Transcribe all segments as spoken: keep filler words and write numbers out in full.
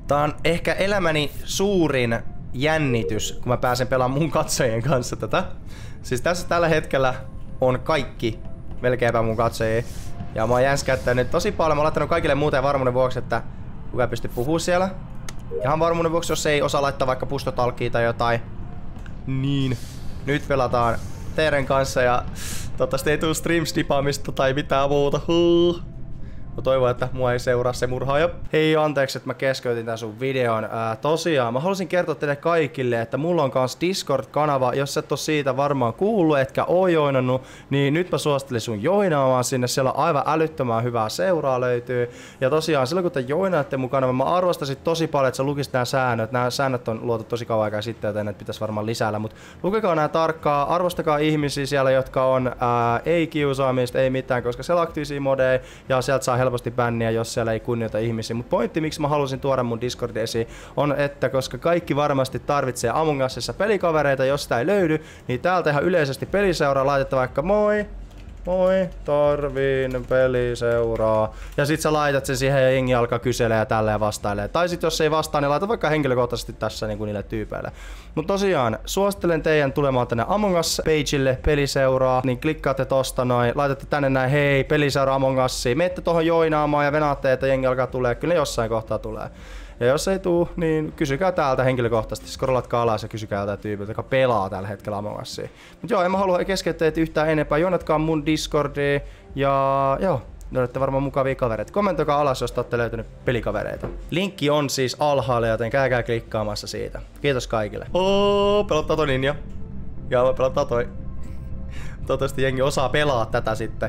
Tää on ehkä elämäni suurin jännitys, kun mä pääsen pelaamaan mun katsojien kanssa tätä. Siis tässä tällä hetkellä on kaikki melkeinpä mun katsojia. Ja mä oon jänskäyttänyt tosi paljon. Mä oon laittanut kaikille muuten varmuuden vuoksi, että kuka pystyy puhua siellä. Ihan varmuuden vuoksi, jos ei osaa laittaa vaikka pustotalkkiä tai jotain. Niin. Nyt pelataan teidän kanssa ja toivottavasti ei tuu stream-stipaamista tai mitään muuta. Huh. Mä toivon, että mua ei seuraa se murhaaja. Hei, anteeksi, että mä keskeytin tän sun videon. Ää, tosiaan, mä haluaisin kertoa teille kaikille, että mulla on kans Discord-kanava. Jos et oo siitä varmaan kuullut, etkä oo joinannut, niin nyt mä suosittelen sun joinaamaan sinne. Siellä on aivan älyttömän hyvää seuraa löytyy. Ja tosiaan, silloin kun te joinaatte mun kanavan, mä arvostasin tosi paljon, että sä lukisit nää säännöt. Nää säännöt on luotu tosi kauan aikaa sitten, joten näitä pitäisi varmaan lisäillä. Mut lukekaa nää tarkkaan, arvostakaa ihmisiä siellä, jotka on ää, ei kiusaamista, ei mitään, koska siellä on aktiivisia modeja ja sieltä saa helposti bänniä, jos siellä ei kunnioita ihmisiä. Mut pointti, miksi mä halusin tuoda mun Discordin esiin, on, että koska kaikki varmasti tarvitsee Among Usissa pelikavereita, jos sitä ei löydy, niin täältä ihan yleisesti peliseuraa laitetta vaikka moi, moi, tarviin peliseuraa. Ja sit sä laitat sen siihen ja jengi alkaa kyselee ja tälleen vastailee. Tai sit jos ei vastaa, niin laitat vaikka henkilökohtaisesti tässä niin kuin niille tyypeille. Mut tosiaan, suosittelen teidän tulemaan tänne Among Us-pageille peliseuraa, niin klikkaatte tosta noin, laitatte tänne näin, hei, peliseura Among Usia, menette tohon joinaamaan ja venaatte, että jengi alkaa tulee, kyllä ne jossain kohtaa tulee. Ja jos ei tuu, niin kysykää täältä henkilökohtaisesti, scrollatkaa alas ja kysykää jotain tyypiltä, joka pelaa tällä hetkellä Among Usia. Mut joo, en mä halua keskeyttää yhtään enempää, joinatkaa mun Discordiin ja joo. Löydätte varmaan mukavia kavereita. Kommentoikaa alas, jos te olette löytänyt pelikavereita. Linkki on siis alhaalla, joten käykää klikkaamassa siitä. Kiitos kaikille. Oo, pelottaa toi ninja. Ja mä pelottaa toi. Toivottavasti jengi osaa pelaa tätä sitten.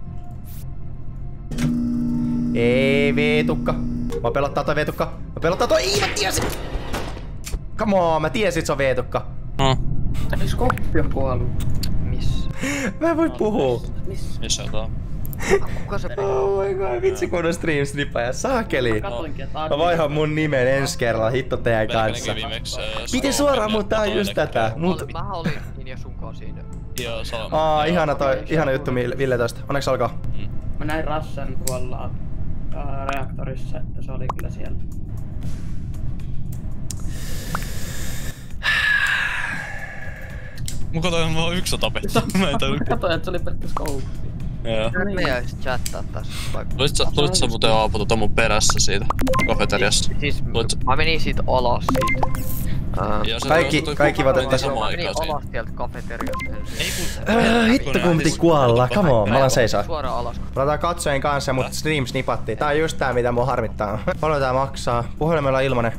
Ei veetukka. Mä pelottaa toi veetukka. Mä pelottaa toi. Ii, mä tiesin! Come on, mä tiesin, että se on veetukka. No. Ei Skoppi on kuollut. Missä? Mä en voi puhua. Missä? Missä on tää? Kuka se pelaa? Oh my god, vitsi kun on stream snippaja. Saakeli. Mä vaihan mun nimen ensi kerralla, hitto teidän kanssa. Piti suoraan, mutta tää on just tätä. Mut... Mä olin niin ja sunkaan siinä. Joo, sama. Aa, ihana toi, ihana juttu Ville tosta. Onneksi alkaa. Mm. Mä näin Rassen tuolla ää, reaktorissa, että se oli kyllä siellä. Mun katoin vaan yksi on tapettu. Mä en tajua. Katoin, että se oli pelkkä skouppi. Joo. Me jäis chattaa tässä vaikka. Tulitko sä muuten Aapo tota mun perässä siitä kafeteriasta? Siis mä menin siitä alas siitä. Kaikki, kaikki voivat tässä. Mä menin alas sieltä kafeteriasta ensin. Hitto kun piti kuolla, come on, mä alan seisoa. Suoraan alas. Pelataan katsojien kanssa, mut stream snipattiin. Tää on just tää mitä mua harmittaa. Paljon tää maksaa? Puhelimella on ilmanen.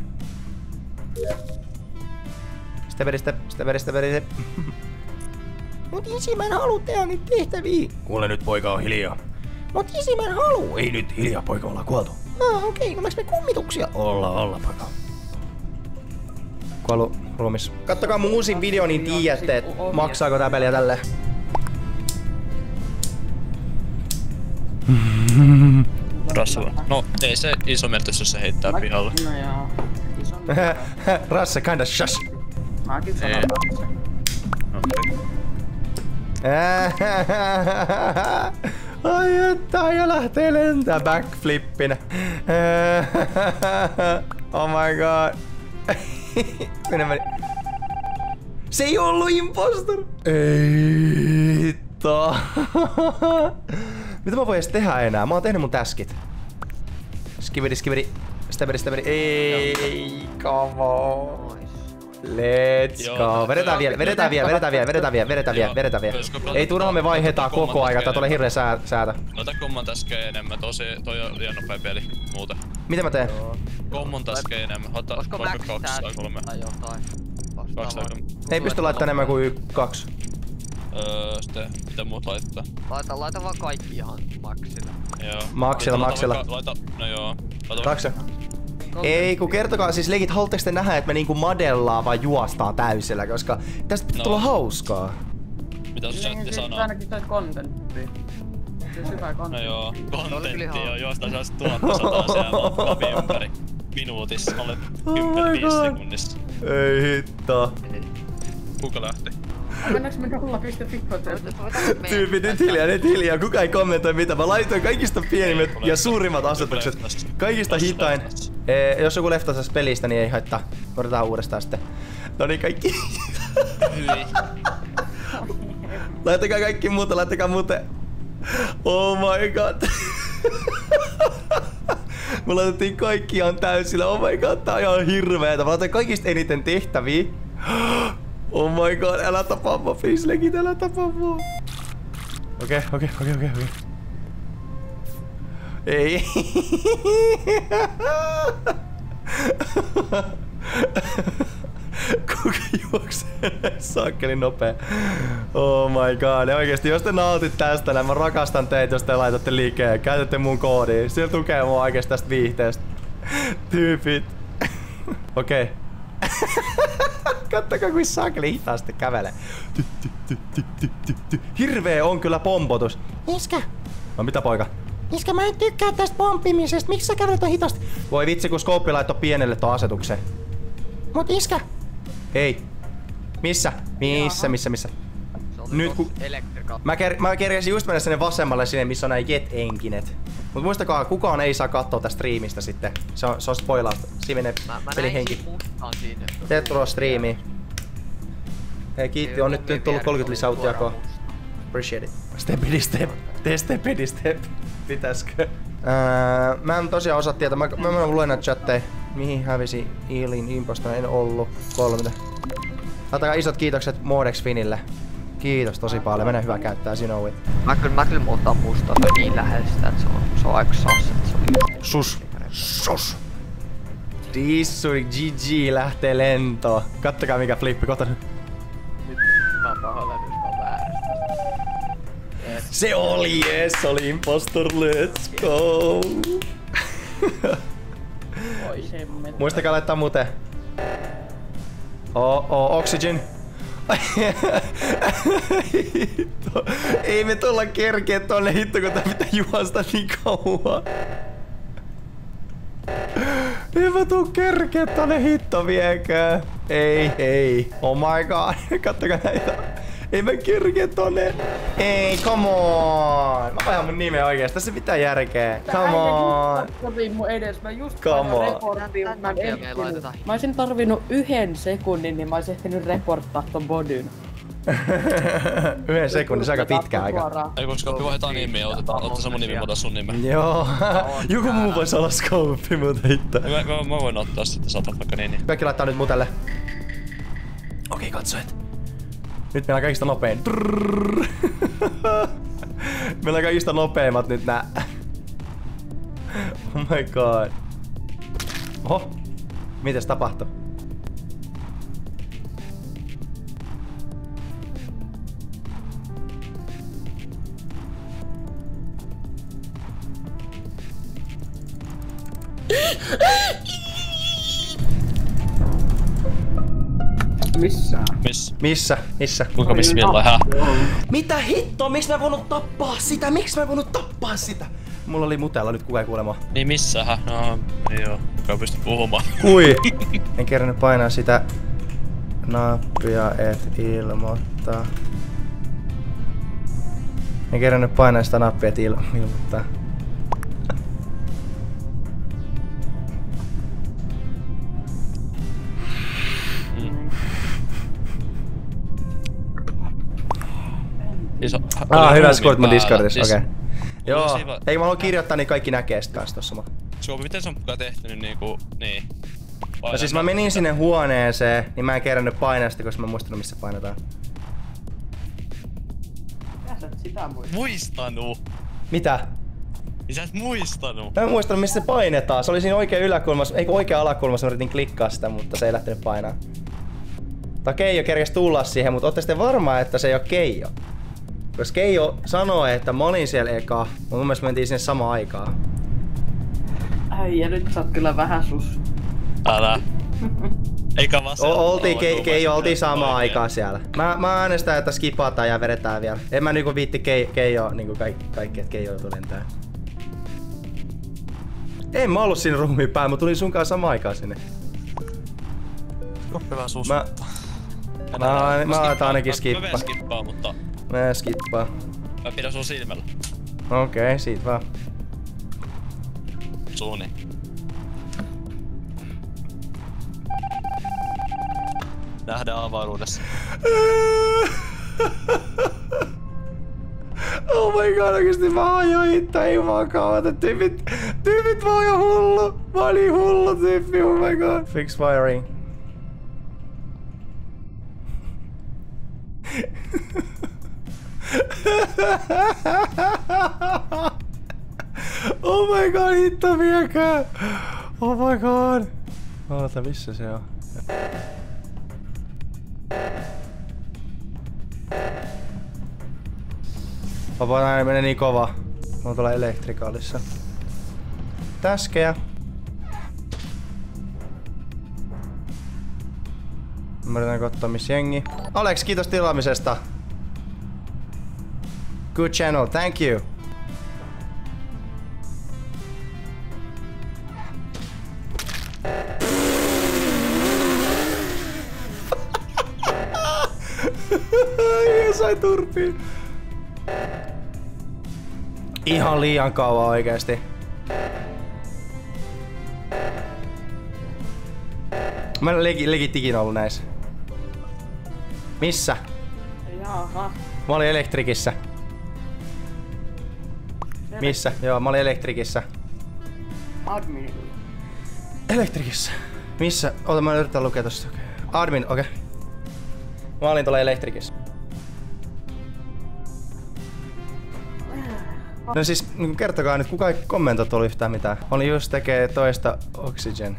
Steperi, step, steperi, steperi, step. Mut isi, mä en haluu tehdä niitä tehtäviä. Kuule nyt, poika, on hiljaa. Mut isi, mä en haluu. Ei nyt hiljaa, poika, ollaan kuoltu. Ah, okei, okay, no me kummituksia? Olla, olla, poika. Kuollu ruumis. Kattokaa mun uusin video, niin tiedätte, että maksaako tää peliä tälleen. Rasse. No, ei se iso merkitys, jos se heittää pihalle. No joo. Rasse, kinda shush. Mäkin sanon Rasse. Ai että, ja lähtee lentää backflippinä. Oh my god. Minä meni. Se ei ollut impostor. Ei hitto. Mitä mä voin edes tehdä enää? Mä oon tehnyt mun taskit. Skividi, skividi. Steberi, steberi. Ei, come on. Let's go. Vedetään vielä, vedetään vielä, vedetään vielä, vedetään vielä, vedetään vielä, vedetään vielä. Ei turhaan me vaihetaan koko aika, tää tulee hirveä sää, säätä. Laita common taskeen enemmän, tosi, toi on liian nopea peli muuten. Mitä mä teen? Common taskeen enemmän, ota vaikka kaksi tai kolme. Tai jotain. Kaksi tai kolme. Ei pysty laittamaan enemmän kuin kaksi. Öö, sitten mitä muut laittaa? Laita, laita vaan kaikki ihan maksilla. Joo. Maksilla, maksilla. Laita, no joo. Kaksi. Ei, kun kertokaa siis leikit, haluatteko te nähdä, että me niinku madellaan vai juostaan täysillä, koska tästä pitää no. tulla hauskaa. Mitä sun chatti sanoo? Ainakin toi kontentti. Se hyvä kontentti. No joo, kontentti joo, juostaan sellaiset tuhatsataa siellä kapi ympäri minuutissa, olet kymmenen viisi sekunnissa. Ei hitto. Kuka lähti? Mennäänkö me nolla piste fi? Tyyppi, nyt hiljaa, nyt hiljaa, kuka ei kommentoi mitä. Mä laitoin kaikista pienimmät ja suurimmat asetukset. Kaikista hitain. Ee, jos joku lefta saisi pelistä, niin ei haittaa. Otetaan uudestaan sitten. No niin, kaikki. Hyi. Laittakaa kaikki muuta, laittakaa muuten. Oh my god. Me laitettiin kaikki ihan täysillä. Oh my god, tää on ihan hirveetä. Mä laitan kaikista eniten tehtäviä. Oh my god, älä tapaa mua, please legit, älä tapaa mua. Okei, okei, okei, okei, okei. Ei. Kuka juoksee saakkelin nopea? Oh my god. Ja oikeesti, jos te nautit tästä, niin mä rakastan teitä, jos te laitatte liikkeen. Käytätte mun koodia. Sillä tukee mua oikeesti tästä viihteestä. Tyypit. Okei. Okay. Kattokaa, kuin saakeli hitaasti kävelee. Ty, ty, ty, ty, ty, ty, ty. Hirvee on kyllä pompotus. Iskä. No mitä poika? Iskä, mä en tykkää tästä pomppimisesta. Miksi sä kävelet on hitaasti? Voi vitsi, kun Skooppi laittoi pienelle ton asetuksen. Mut iskä. Hei. Missä? Missä, missä, missä? Nyt ku... Mä, ker... mä kerkäsin just mennä sinne vasemmalle sinne, missä on nää jet-enkinet. Mut muistakaa, kukaan ei saa katsoa tästä striimistä sitten. Se on, se on spoilausta. Siinä menee pelihenki. Tervetuloa striimiin. Hei, kiitti. On nyt, nyt tullut kolmekymmentä lisäuttiakoa. Appreciate it. Stepidi step. Tee stepidi step. Pitäiskö? Öö, mä en tosiaan osaa tietää. Mä, mä, mä luen näitä chatteja. Mihin hävisi Ilin impostor? En ollut. Kolme. Laittakaa isot kiitokset Modex Finille. Kiitos tosi paljon. Mene hyvä käyttää, you know it. Mä kyllä, mä kyllä muutan musta. Se on niin läheistä, että se on, se on aika sus. Se on sus. Sus. Dissuri G G lähtee lentoon. Kattokaa mikä flippi. Kohta nyt. Nyt mä pahoillaan, jos mä väärästä. Se oli, yes, se oli impostor. Let's go. Muistakaa laittaa muuten. Oh, oh, oxygen. Hitto. Ei me tulla kerkeä tonne hitto, kun tää pitää juosta niin kauan. Ei mä tuu kerkeä tonne hitto viekää. Ei, ei. Oh my god. Kattokaa näitä. Ei mä kerkeä tonne. Ei, come on. Mä vaihdan mun nimeä oikeesti. Tässä pitää järkeä. Come on. Soviin mun edes. Mä just come on. Reportin. Mä, mä olisin tarvinnut yhden sekunnin, niin mä olisin ehtinyt reporttaa ton bodyn. Yhden sekunnin, se aika pitkä aika. Ei koska me vaihdetaan nimiä, otetaan, otetaan se mun nimi, mä otan sun nimen. Joo. Joku muu vois olla Skooppi, mutta hitto. Mä, mä, mä voin ottaa sitten, sata vaikka niin. Kaikki laittaa nyt mutelle. Okei, katsojat. Nyt meillä on kaikista nopein. Meillä on kaikista nopeimmat nyt nää. Oh my god. Oho. Mites tapahtui? Missä? Miss? Missä? Missä? Kuinka missä milloin? Häh? Mitä hittoa? Miksi mä en voinut tappaa sitä? Miksi mä en voinut tappaa sitä? Mulla oli mutella nyt, kuka ei kuulemaa. Niin missä? Häh? No, ei oo. Kuka pysty puhumaan. Kui? En kerännyt painaa sitä nappia, et ilmoittaa. En kerännyt painaa sitä nappia, et il ilmoittaa. Iso, ah, hyvä, sä kuulit mun Discordissa, siis, okei. Okay. Joo, siiva... ei mä haluan kirjoittaa, niin kaikki näkee sit kans tossa. Skooppi, miten se on mukaan tehty nyt niinku, niin? Painan no siis mä menin sinne huoneeseen, niin mä en kerännyt painaa sitä, koska mä en muistanut missä painetaan. Mitä sä et sitä muistanut? Muistanut! Mitä? Niin sä et muistanut! Mä en muistanut missä se painetaan, se oli siinä oikein yläkulmassa, eikö oikea alakulmassa, mä yritin klikkaa sitä, mutta se ei lähtenyt painaa. Tai Keijo kerkesi tulla siihen, mutta ootte sitten varmaa, että se ei oo Keijo? Koska Keijo sanoo, että mä olin siellä eka, mutta mun mielestä me mentiin sinne samaan aikaan. Äijä, nyt sä oot kyllä vähän sus. Älä. Eikä vasella. O oltiin Ke Keijo, oltiin samaan aikaan siellä. Mä, mä äänestän, että skipataan ja vedetään vielä. En mä niinku viitti Ke Keijo, niinku kaikki, kaikki että Keijo joutuu lentää. En mä ollut siinä ruumiin päin, mä tulin sunkaan samaan aikaan sinne. Hyvä sus. Mä... Mä, mä, mä aletaan ainakin skippaa. Mä, mä skippaa, mutta... Mä skippaa. Mä pidän sun silmällä. Okei, okay, siitä vaan. Suuni. Nähdään avaruudessa. Oh my god, oikeesti mä oon jo hitto, ei vaan kaavata. Tyypit, tyypit mä oon jo hullu. Mä oon niin hullu tyyppi, oh my god. Fix firing. Oh my god, hitto viekää. Oh my god. Oota, missä se on? Vapaa ääni menee niin kova. Mä oon tuolla elektrikaalissa. Täskejä. Mä yritän katsoa missä jengi. Alex, kiitos tilaamisesta. Good channel, thank you. Sai turpiin. Ihan liian kauan oikeesti. Mä en legit, legit ikinä ollut näissä. Missä? Jaha. Mä olin elektrikissä. Missä? Joo, mä olin elektrikissä. Admin. Elektrikissä. Missä? Ota, mä yritän lukea tosta. Admin, okei. Okay. Mä olin tuolla elektrikissä. No siis, kertokaa nyt, kuka ei kommentoit ollut yhtään mitään. Olin just tekee toista Oxygen.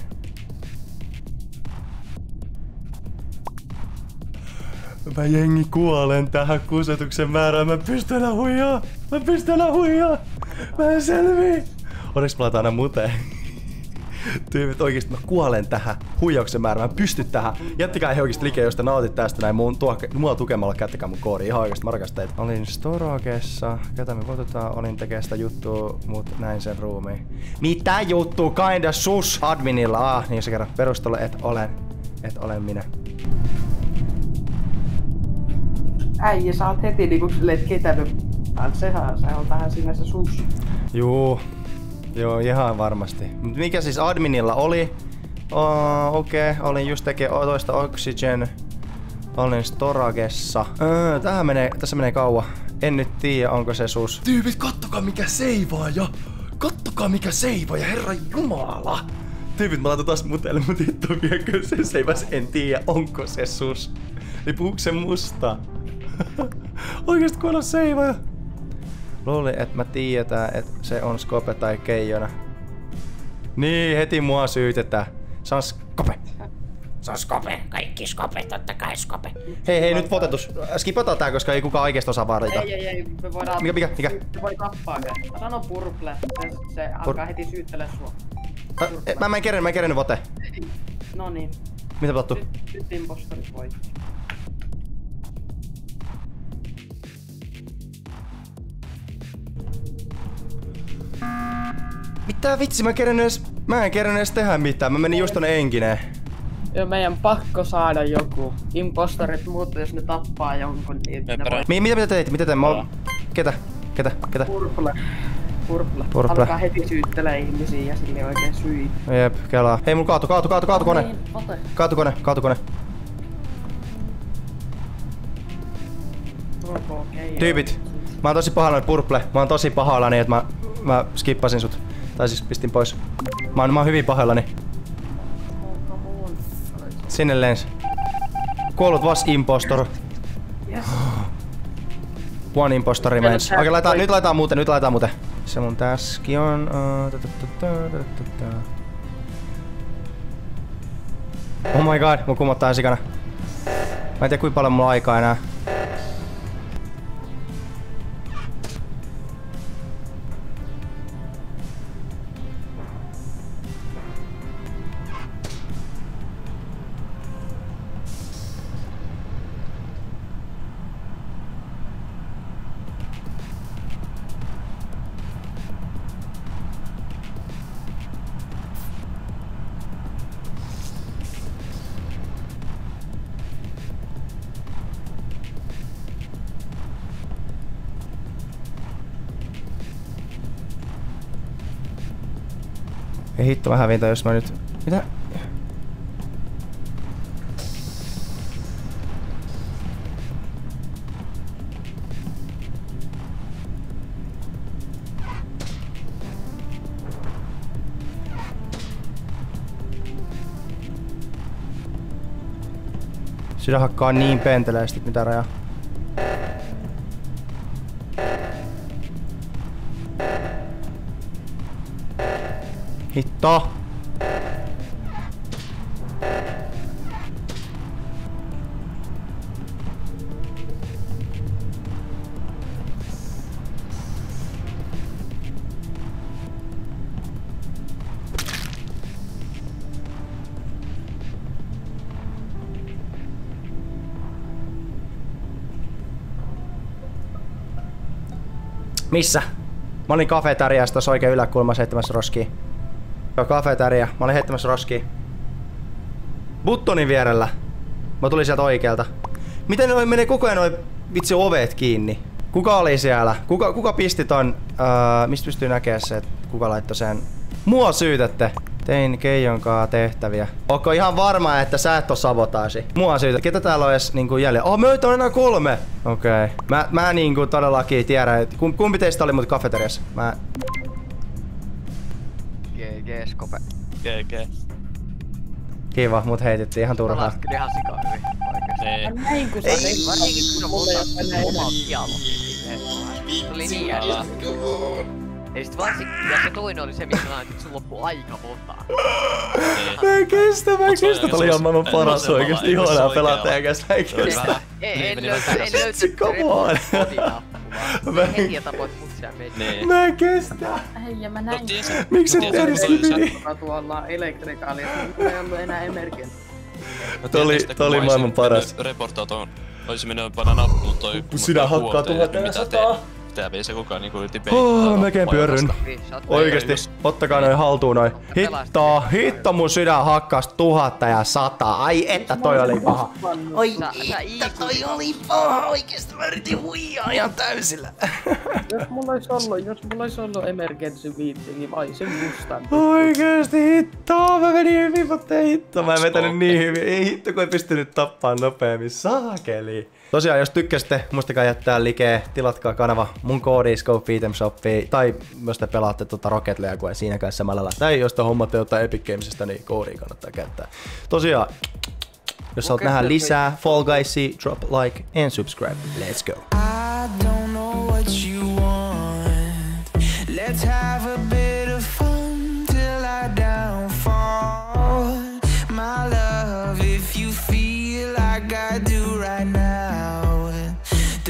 Mä jengi kuolen tähän kusetuksen määrään. Mä pystyn enää huijaa. Mä pystyn enää huijaa. Mä en selvii. Onneksi pelataan aina muteen. Tyypit oikeesti mä kuolen tähän huijauksen määrään. Mä pystyn tähän. Jättikää ihan oikeesti like, jos te nautit tästä näin. Mun tuo, mua tukemalla käyttäkää mun koodi. Ihan oikeesti mä rakastan teitä. Olin Storagessa. Ketä me voitetaan? Olin tekee sitä juttua, mut näin sen ruumiin. Mitä juttua? Kinda sus adminilla. Ah, niin se kerran perustelulle, et olen. Et olen minä. Äijä, sä oot heti niinku silleen, et ketänyt. Sehän se on vähän sinne se sus. Juu. Joo, ihan varmasti. Mikä siis adminilla oli? Oh, okei, okay. Olin just tekee toista Oxygen. Olin Storagessa. Öö, tähän menee, tässä menee kauan. En nyt tiedä, onko se sus. Tyypit, kattokaa mikä seivaaja! Kattokaa mikä seivaaja, herra jumala! Tyypit, mä laitan taas mutelle, mut hitto viekö se seivas. En tiedä, onko se sus. Niin puhuuko se musta? Oikeesti kun on seivaaja. Luulin, että mä tiedetään, että se on Skope tai Keijona. Niin, heti mua syytetään. Se on Skope. Se on Skope. Kaikki Skope, totta kai Skope. Hei, hei, nyt votetus. Skipataan tää, koska ei kukaan oikeesti osaa valita. Ei, ei, ei. Me voidaan... Mikä, mikä, mikä? Me voi tappaa sen. Mä sanon Purple. Se, se Pur... alkaa heti syyttelee sua. Mä, mä en kerennyt, mä en kerennyt vote. Noniin. Mitä tapahtuu? Nyt, nyt impostorit voitti. Mitä vitsi, mä en kerännyt edes, mä en kerännyt edes tehdä mitään, mä menin just tonne enkineen. Joo, meidän pakko saada joku. Impostorit muuta, jos ne tappaa jonkun, niin ne voi... Mi mitä mitä teit? Mitä teit? Mä oon... Ketä? Ketä? Ketä? Purple. Purple. Purple. Alkaa heti syyttelee ihmisiä ja sille oikein syi. Jep, kelaa. Hei, mulla kaatu, kaatu, kaatu, kaatu kone. Niin, ote. Kaatu kone, kaatu kone. Okay, tyypit, mä oon tosi pahallani Purple. Mä oon tosi pahallani, että mä, mä skippasin sut. Tai siis pistin pois. Mä oon, mä oon hyvin pahallani. Sinne lens. Kuollut was impostor. Yes. One impostori mens. Okei, laitetaan, nyt laitetaan muuten, nyt laitetaan muuten. Se mun taski on... Oh my god, mun kummottaa sikana. Mä en tiedä kuinka paljon mulla on aikaa enää. Ei hitto, mä hävin jos mä nyt... Mitä? Sydän hakkaa niin penteleesti, mitä rajaa. Hitto! Missä? Mä olin kafeteriassa tossa oikein yläkulmassa heittämässä roskia. Joo, kafeteria. Mä olin heittämässä roskia. Buttonin vierellä. Mä tulin sieltä oikealta. Miten noi menee koko ajan noi vitsi ovet kiinni? Kuka oli siellä? Kuka, kuka pisti ton? Öö, mistä pystyy näkemään se, että kuka laittoi sen? Mua syytätte. Tein Keijonkaa tehtäviä. Onko ihan varma, että sä et oo sabotaasi? Mua syytä. Ketä täällä on edes niinku jäljellä? Oh, meitä on enää kolme! Okei. Okay. Mä, mä niinku todellakin tiedän, että kumpi teistä oli mut kafeteriassa? Mä... G G, Skope. G G. Kiva, mut heitettiin ihan turhaan. Pelasit kyllä ihan sikaa hyvin, oikeesti. Ei. Mä näin kun sä Ei, teit. varsinkin kun sä muutat omaa dialogia silleen. Se oli niin jälkeen. Ja sit varsinkin, ja se toinen oli se, missä näin, että sun loppuu aika monta. Mä en kestä, mä en kestä. Tää oli ihan maailman paras oikeesti. Ihanaa pelaa teidän kanssa. Mä en kestä. En löytä, en löytä. Come on. Se heti ja tapoit mut siellä meitä. Mä en kestä. Hei, ja mä näin. Miksi se tersi meni? Tuolla elektrikaalia, mulla ei ollut enää emergen. Tää oli maailman paras. Reportaa ton. Oisin mennyt panna nappuun toi. Sinä hakkaa tuhatneljäsataa. Tää vei se kukaan niinku yritti peittaa. Oh, melkein pyörryn. Oikeesti, ottakaa noin haltuun noin. Hitto, hitto mun sydän hakkas tuhatta ja sataa. Ai että toi oli paha. Oi että toi oli paha. Oikeesti mä yritin huijaa ihan täysillä. Jos mulla ois ollut, jos mulla ois ollut emergency viitti, niin mä oisin mustan. Oikeesti hitto, mä menin hyvin, mutta ei hitto. Mä en vetänyt niin hyvin. Ei hitto, kun ei pystynyt tappaa nopeammin. Saakeli. Tosiaan, jos tykkäsitte, muistakaa jättää like, tilatkaa kanava mun koodi Scope Item Shoppiin, tai jos te pelaatte tota Rocket Leaguea siinä kanssa samalla lailla, tai jos te hommatte jotain Epic Gamesista, niin koodia kannattaa käyttää. Tosiaan, jos haluat nähdä lisää Fall Guysia, drop like and subscribe. Let's go! I don't know what you want. Let's have a bit of fun till I downfall. My love, if you feel like I do.